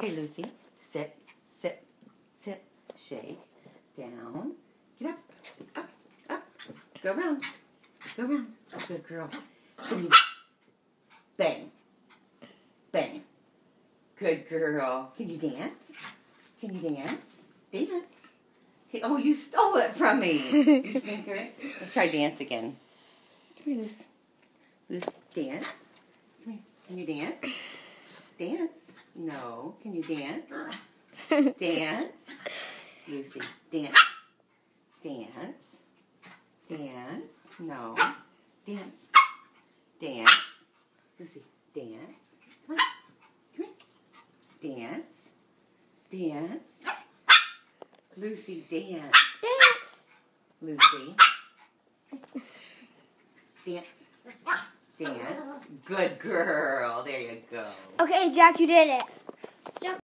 Okay, Lucy. Sit, sit, sit. Shake. Down. Get up. Up. Go around. Go around. Good girl. Can you bang? Bang. Good girl. Can you dance? Can you dance? Dance. Okay. Oh, you stole it from me. You stinker. Let's try dance again. Come here, Luce. Luce, dance. Come here. Can you dance? Dance. No. Can you dance? Dance. Lucy, dance. Dance. Dance. No. Dance. Dance. Lucy, dance. Come on. Come here. Dance. Dance. Lucy, dance. Dance. Lucy. Dance. Dance. Good girl. There you go. Okay, Jack, you did it.